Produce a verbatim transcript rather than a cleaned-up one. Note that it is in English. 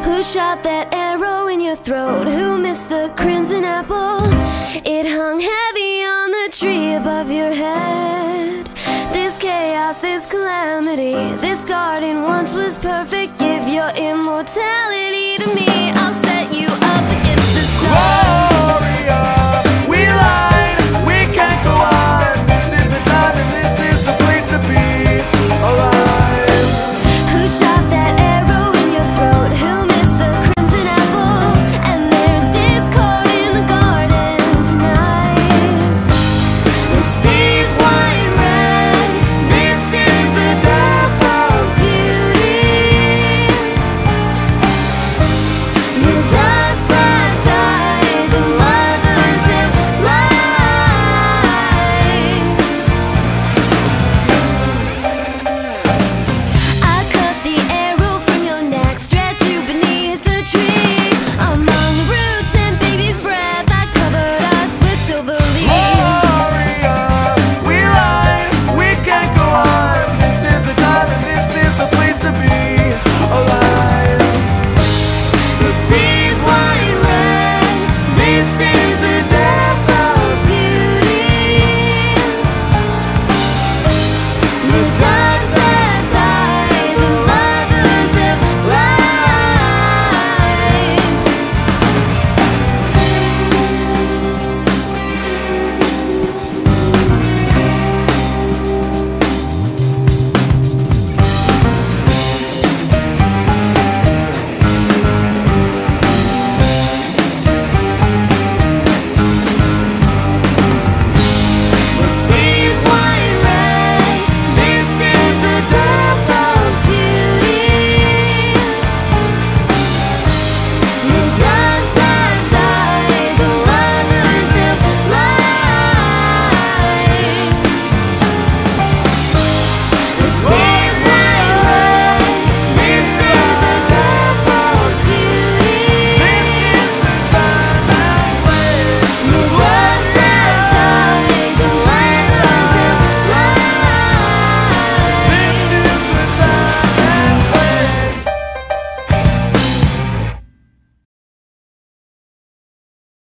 Who shot that arrow in your throat? Who missed the crimson apple? It hung heavy on the tree above your head. This chaos, this calamity, this garden once was perfect. Give your immortality